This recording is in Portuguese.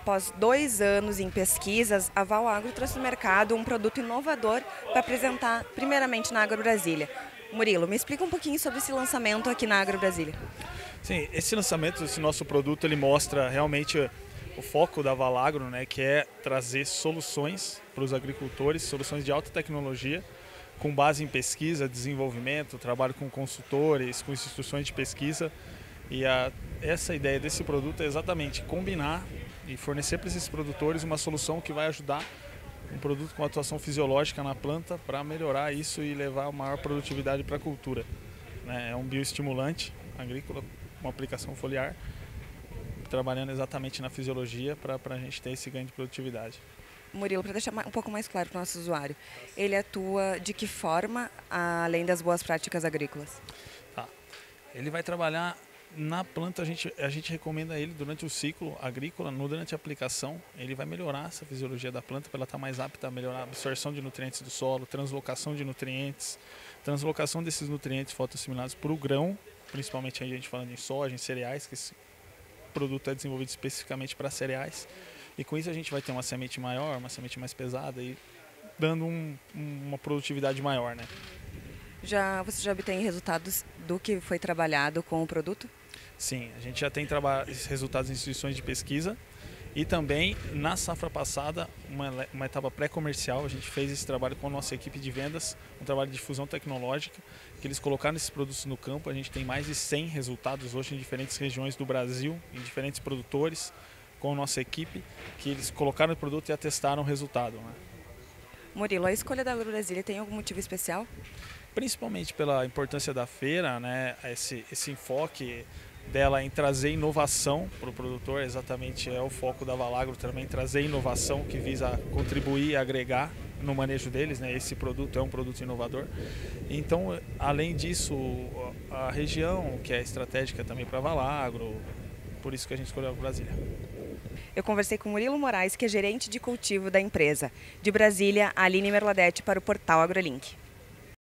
após 2 anos em pesquisas, a Val Agro trouxe no mercado um produto inovador para apresentar primeiramente na Agro Brasília. Murilo, me explica um pouquinho sobre esse lançamento aqui na Agro Brasília. Sim, esse lançamento, esse nosso produto, ele mostra realmente o foco da Val Agro, né, que é trazer soluções para os agricultores, soluções de alta tecnologia, com base em pesquisa, desenvolvimento, trabalho com consultores, com instituições de pesquisa. E essa ideia desse produto é exatamente combinar e fornecer para esses produtores uma solução que vai ajudar um produto com atuação fisiológica na planta para melhorar isso e levar a maior produtividade para a cultura. É um bioestimulante agrícola, uma aplicação foliar, trabalhando exatamente na fisiologia para a gente ter esse ganho de produtividade. Murilo, para deixar um pouco mais claro para o nosso usuário, ele atua de que forma, além das boas práticas agrícolas? Tá. Ele vai trabalhar na planta, a gente recomenda ele durante o ciclo agrícola, durante a aplicação, ele vai melhorar essa fisiologia da planta para ela estar mais apta a melhorar a absorção de nutrientes do solo, translocação de nutrientes, translocação desses nutrientes fotoassimilados para o grão, principalmente a gente falando em soja, em cereais, que esse produto é desenvolvido especificamente para cereais. E com isso a gente vai ter uma semente maior, uma semente mais pesada e dando uma produtividade maior, né? Você já obtém resultados do que foi trabalhado com o produto? Sim, a gente já tem esses resultados em instituições de pesquisa e também na safra passada, uma etapa pré-comercial, a gente fez esse trabalho com a nossa equipe de vendas, um trabalho de difusão tecnológica, que eles colocaram esses produtos no campo. A gente tem mais de 100 resultados hoje em diferentes regiões do Brasil, em diferentes produtores, com a nossa equipe, que eles colocaram o produto e atestaram o resultado, né? Murilo, a escolha da Agro Brasília tem algum motivo especial? Principalmente pela importância da feira, né? Esse enfoque dela em trazer inovação para o produtor, exatamente é o foco da Val Agro também, trazer inovação que visa contribuir e agregar no manejo deles, né? Esse produto é um produto inovador. Então, além disso, a região que é estratégica também para a Val Agro, por isso que a gente escolheu a Brasília. Eu conversei com Murilo Moraes, que é gerente de cultivo da empresa. De Brasília, a Aline Merladete para o portal AgroLink.